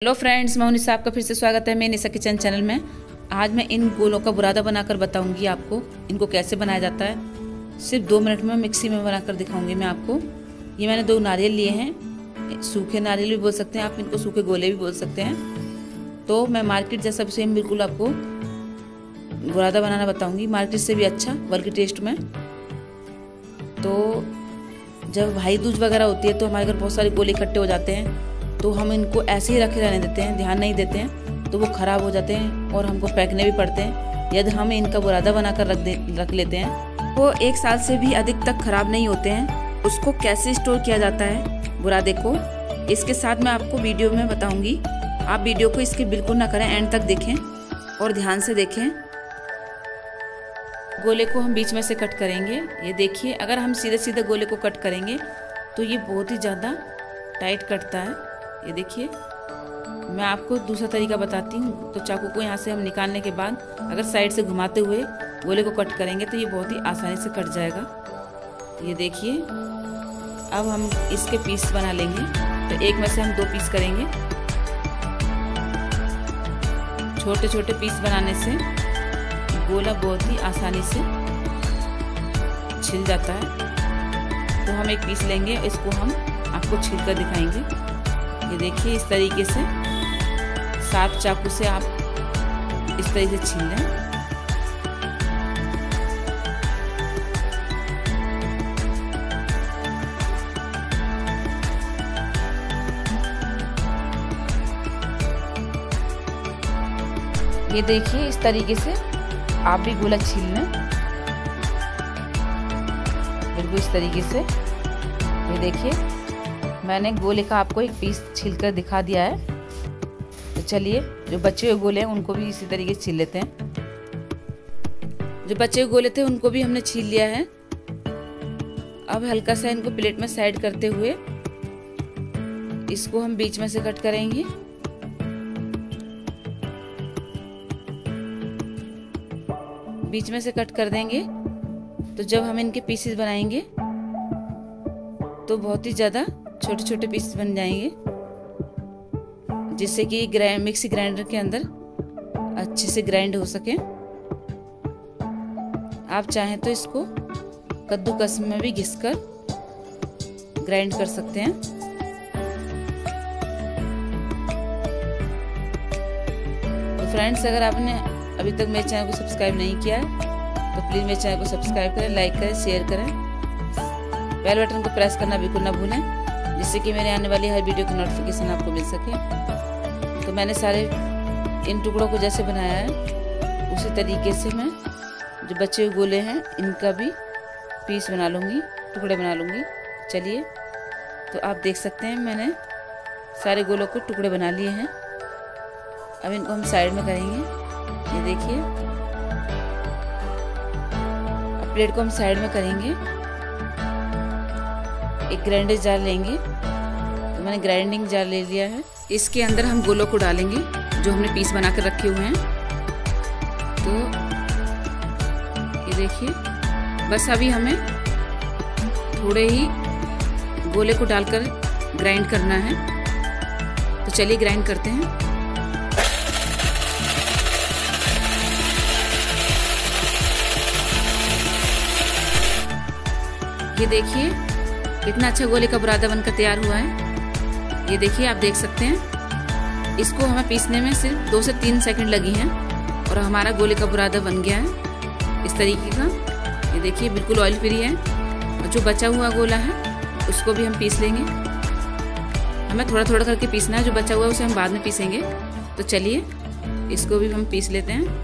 Hello friends, मैं निशा, आपका फिर से स्वागत है मेरे निशा किचन चैनल में। आज मैं इन गोलों का बुरादा बनाकर बताऊंगी आपको इनको कैसे बनाया जाता है। सिर्फ 2 मिनट में मिक्सी में बनाकर दिखाऊंगी मैं आपको। ये मैंने 2 नारियल लिए हैं, सूखे नारियल भी बोल सकते हैं आप इनको, सूखे गोले भी बोल सकते हैं। तो मैं मार्केट जैसा सेम बिल्कुल आपको बुरादा बनाना बताऊँगी, मार्केट से भी अच्छा बल्कि टेस्ट में। तो जब भाई दूज वगैरह होती है तो हमारे घर बहुत सारे गोले इकट्ठे हो जाते हैं, तो हम इनको ऐसे ही रखे रहने देते हैं, ध्यान नहीं देते हैं, तो वो ख़राब हो जाते हैं और हमको फेंकने भी पड़ते हैं। यदि हम इनका बुरादा बनाकर रख लेते हैं वो 1 साल से भी अधिक तक ख़राब नहीं होते हैं। उसको कैसे स्टोर किया जाता है बुरादे को, इसके साथ मैं आपको वीडियो में बताऊंगी। आप वीडियो को इसके बिल्कुल ना करें, एंड तक देखें और ध्यान से देखें। गोले को हम बीच में से कट करेंगे। ये देखिए, अगर हम सीधे सीधे गोले को कट करेंगे तो ये बहुत ही ज़्यादा टाइट कटता है। ये देखिए, मैं आपको दूसरा तरीका बताती हूँ। तो चाकू को यहाँ से हम निकालने के बाद अगर साइड से घुमाते हुए गोले को कट करेंगे तो ये बहुत ही आसानी से कट जाएगा। ये देखिए, अब हम इसके पीस बना लेंगे। तो एक में से हम 2 पीस करेंगे। छोटे छोटे पीस बनाने से गोला बहुत ही आसानी से छिल जाता है। तो हम एक पीस लेंगे, इसको हम आपको छिल कर दिखाएंगे। ये देखिए, इस तरीके से साफ चाकू से आप इस तरीके से छील लें। ये देखिए, इस तरीके से आप भी गोला छील लें, बिल्कुल इस तरीके से। ये देखिए, मैंने गोले का आपको एक पीस छील कर दिखा दिया है। तो चलिए, जो बचे हुए गोले हैं उनको भी इसी तरीके से छील लेते हैं। जो बचे हुए गोले थे उनको भी हमने छील लिया है। अब हल्का सा इनको प्लेट में साइड करते हुए इसको हम बीच में से कट करेंगे। बीच में से कट कर देंगे तो जब हम इनके पीसेस बनाएंगे तो बहुत ही ज़्यादा छोटे छोटे पीस बन जाएंगे, जिससे कि मिक्सी ग्राइंडर के अंदर अच्छे से ग्राइंड हो सके। आप चाहें तो इसको कद्दूकस में भी घिसकर ग्राइंड कर सकते हैं। तो फ्रेंड्स, अगर आपने अभी तक मेरे चैनल को सब्सक्राइब नहीं किया है तो प्लीज़ मेरे चैनल को सब्सक्राइब करें, लाइक करें, शेयर करें। बेल बटन को प्रेस करना बिल्कुल ना भूलें, जिससे कि मेरे आने वाली हर वीडियो की नोटिफिकेशन आपको मिल सके। तो मैंने सारे इन टुकड़ों को जैसे बनाया है उसी तरीके से मैं जो बचे हुए गोले हैं इनका भी पीस बना लूँगी, टुकड़े बना लूँगी। चलिए, तो आप देख सकते हैं मैंने सारे गोलों को टुकड़े बना लिए हैं। अब इनको हम साइड में करेंगे। ये देखिए, अब प्लेट को हम साइड में करेंगे। एक ग्राइंडर जार लेंगे। तो मैंने ग्राइंडिंग जार ले लिया है। इसके अंदर हम गोलों को डालेंगे जो हमने पीस बनाकर रखे हुए हैं। तो ये देखिए, बस अभी हमें थोड़े ही गोले को डालकर ग्राइंड करना है। तो चलिए ग्राइंड करते हैं। ये देखिए, कितना अच्छा गोले का बुरादा बनकर तैयार हुआ है। ये देखिए, आप देख सकते हैं। इसको हमें पीसने में सिर्फ 2 से 3 सेकंड लगी हैं और हमारा गोले का बुरादा बन गया है इस तरीके का। ये देखिए, बिल्कुल ऑयल फ्री है। और जो बचा हुआ गोला है उसको भी हम पीस लेंगे। हमें थोड़ा थोड़ा करके पीसना है, जो बचा हुआ है उसे हम बाद में पीसेंगे। तो चलिए, इसको भी हम पीस लेते हैं।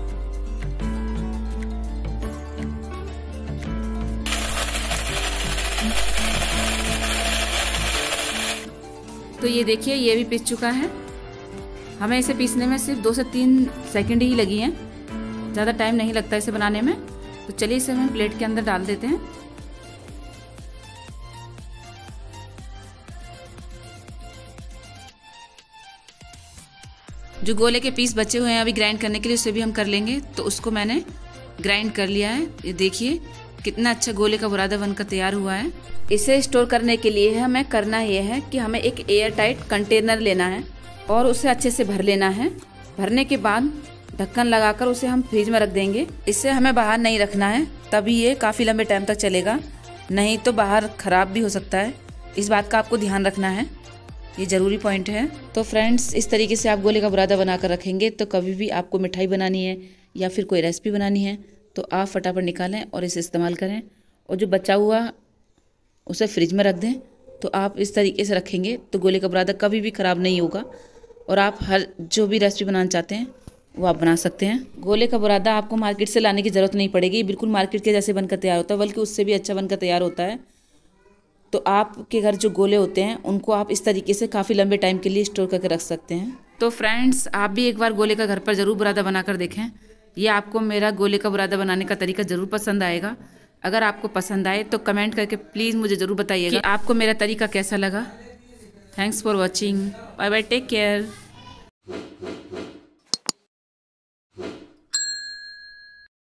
तो ये देखिए, ये भी पीस चुका है। हमें इसे पीसने में सिर्फ 2 से 3 सेकंड ही लगी हैं, ज़्यादा टाइम नहीं लगता इसे बनाने में। तो चलिए, इसे हम प्लेट के अंदर डाल देते हैं। जो गोले के पीस बचे हुए हैं अभी ग्राइंड करने के लिए, उसे भी हम कर लेंगे। तो उसको मैंने ग्राइंड कर लिया है। ये देखिए, कितना अच्छा गोले का बुरादा बनकर तैयार हुआ है। इसे स्टोर करने के लिए हमें करना यह है कि हमें एक एयर टाइट कंटेनर लेना है। और उसे अच्छे से भर लेना है। भरने के बाद ढक्कन लगाकर उसे हम फ्रिज में रख देंगे। इसे हमें बाहर नहीं रखना है, तभी ये काफ़ी लंबे टाइम तक चलेगा, नहीं तो बाहर ख़राब भी हो सकता है। इस बात का आपको ध्यान रखना है, ये ज़रूरी पॉइंट है। तो फ्रेंड्स, इस तरीके से आप गोले का बुरादा बनाकर रखेंगे तो कभी भी आपको मिठाई बनानी है या फिर कोई रेसिपी बनानी है तो आप फटाफट निकालें और इसे इस्तेमाल करें। और जो बचा हुआ उसे फ्रिज में रख दें। तो आप इस तरीके से रखेंगे तो गोले का बुरादा कभी भी ख़राब नहीं होगा और आप हर जो भी रेसिपी बनाना चाहते हैं वो आप बना सकते हैं। गोले का बुरादा आपको मार्केट से लाने की ज़रूरत नहीं पड़ेगी, बिल्कुल मार्केट के जैसे बनकर तैयार होता है, बल्कि उससे भी अच्छा बनकर तैयार होता है। तो आपके घर जो गोले होते हैं उनको आप इस तरीके से काफ़ी लंबे टाइम के लिए स्टोर करके रख सकते हैं। तो फ्रेंड्स, आप भी एक बार गोले का घर पर ज़रूर बुरादा बनाकर देखें। ये आपको मेरा गोले का बुरादा बनाने का तरीका ज़रूर पसंद आएगा। अगर आपको पसंद आए तो कमेंट करके प्लीज़ मुझे ज़रूर बताइएगा कि आपको मेरा तरीका कैसा लगा। Thanks for watching. Bye bye, take care.